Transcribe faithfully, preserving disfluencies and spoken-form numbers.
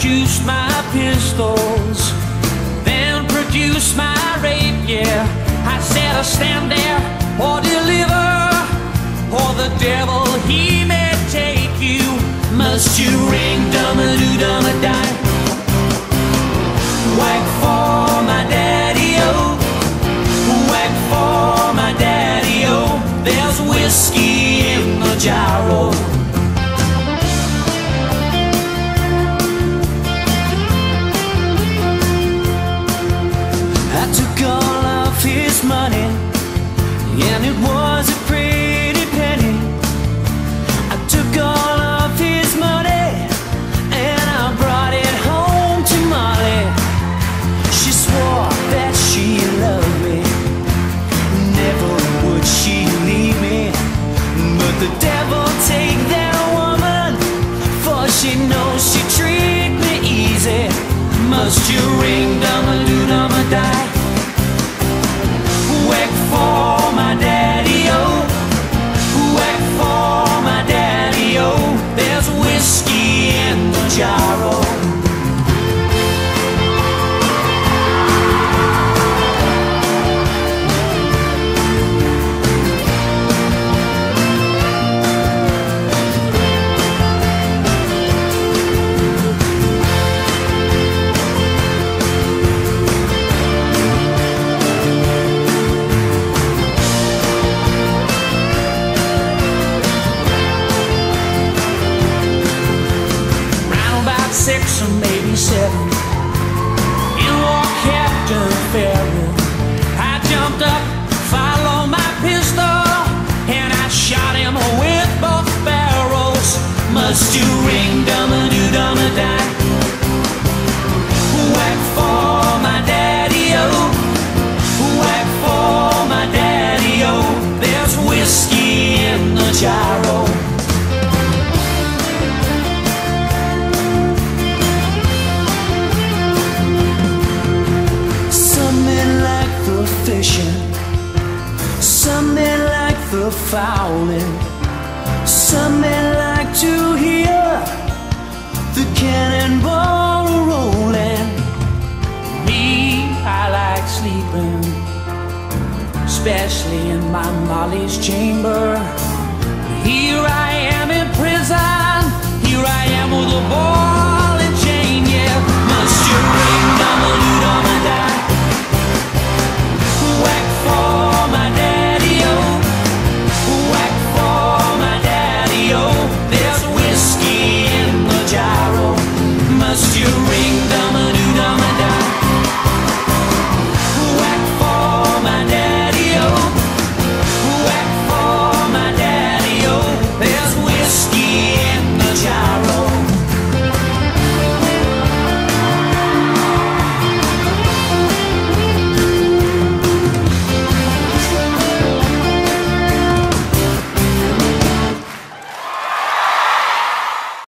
produced my pistols, then produced my rapier. I said, I'll stand there or deliver, or the devil he may take you. Must you ring dum-a-doo-dum-a-die? Whack for my daddy-o, whack for my daddy-o. There's whiskey in the gyro. I took all of his money, and it was a pretty penny. I took all of his money, and I brought it home to Molly. She swore that she loved me, never would she leave me. But the devil take that woman, for she knows she treat me easy. Must you ring dum-a-doo-dum-a-die? Whack for my daddy-o, whack for my daddy-o. There's whiskey in the gyro. Six or maybe seven, in walked Captain Farrell. I jumped up, followed my pistol, and I shot him with both barrels. Must you ring dum-a-doo-dum-a-die? Whack for my daddy-o, whack for my daddy-o. There's whiskey in the gyro. Some men like the fowling, some men like to hear the cannonball rolling. Me, I like sleeping, especially in my Molly's chamber. Here I